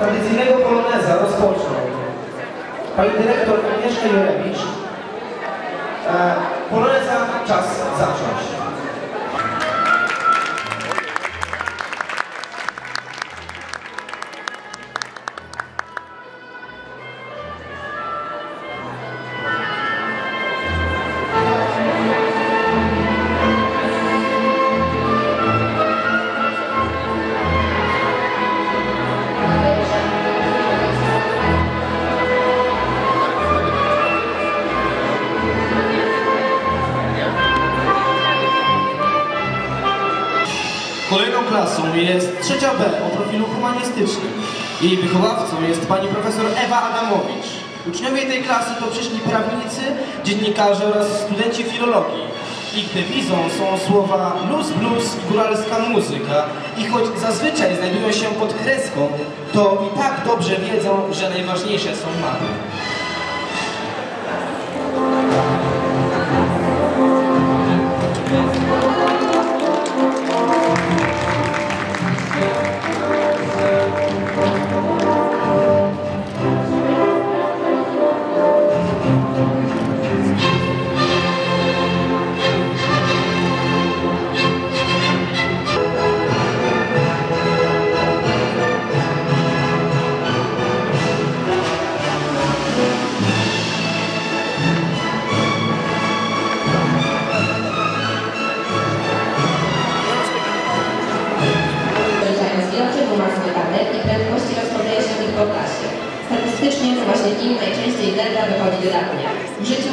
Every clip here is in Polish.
tradycyjnego poloneza rozpoczął pani dyrektor Agnieszka Jurewicz. Poloneza czas zacząć. Kolejną klasą jest trzecia B o profilu humanistycznym. Jej wychowawcą jest pani profesor Ewa Adamowicz. Uczniowie tej klasy to przyszli prawnicy, dziennikarze oraz studenci filologii. Ich dewizą są słowa luz, blues i góralska muzyka. I choć zazwyczaj znajdują się pod kreską, to i tak dobrze wiedzą, że najważniejsze są mapy. Statystycznie to właśnie im najczęściej delta wychodzi dodatnie. W życiu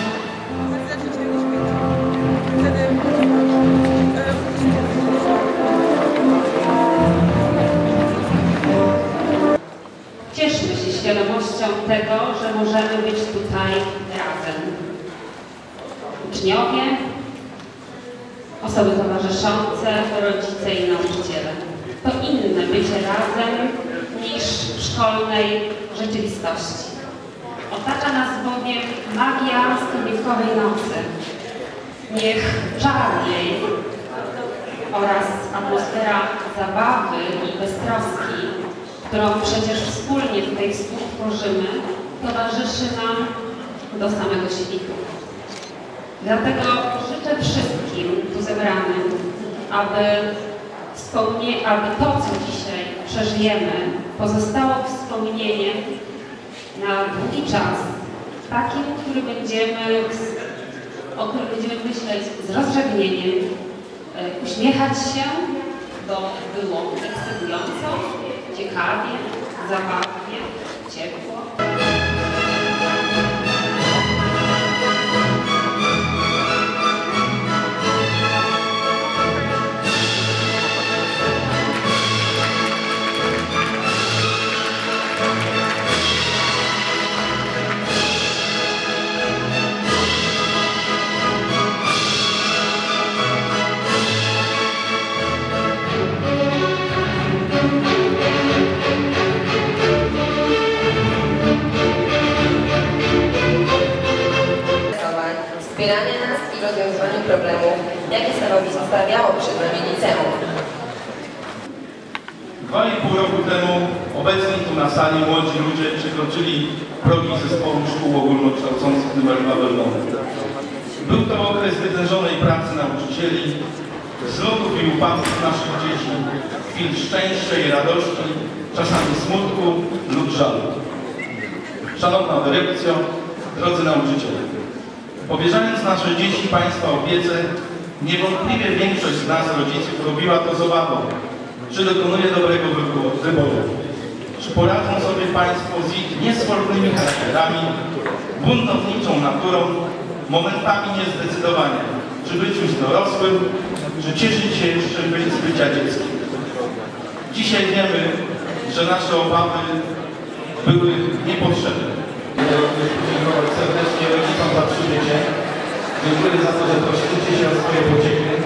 Cieszmy się świadomością tego, że możemy być tutaj razem. Uczniowie, osoby towarzyszące, rodzice i nauczyciele. To inne bycie razem niż w szkolnej rzeczywistości. Otacza nas bowiem magia studiówkowej nocy. Niech czar jej oraz atmosfera zabawy i beztroski, którą przecież wspólnie tutaj współtworzymy, towarzyszy nam do samego świtu. Dlatego życzę wszystkim tu zebranym, aby to, co dzisiaj przeżyjemy, pozostało wspomnieniem na długi czas, takim, o którym będziemy myśleć z rozrzewnieniem, uśmiechać się, bo było ekscytująco, ciekawie, zabawnie, ciepło. wspierania nas i rozwiązywaniu problemów, jakie stawiało przed nami liceum. 2,5 roku temu obecni tu na sali młodzi ludzie przekroczyli progi zespołu szkół ogólnokształcących nr 2 w Elblągu. Był to okres wytężonej pracy nauczycieli, zlotów i upadków naszych dzieci, chwil szczęścia i radości, czasami smutku lub żalu. Szanowna dyrekcjo, drodzy nauczyciele, powierzając nasze dzieci Państwa opiece, niewątpliwie większość z nas, rodziców, robiła to z obawą, czy dokonuje dobrego wyboru. Czy poradzą sobie Państwo z ich niesfornymi charakterami, buntowniczą naturą, momentami niezdecydowania, czy być już dorosłym, czy cieszyć się jeszcze z bycia dzieckiem. Dzisiaj wiemy, że nasze obawy były niepotrzebne. Serdecznie rodzicom za przybycie. Dziękuję za to, że troszczycie się o swoje pociechy.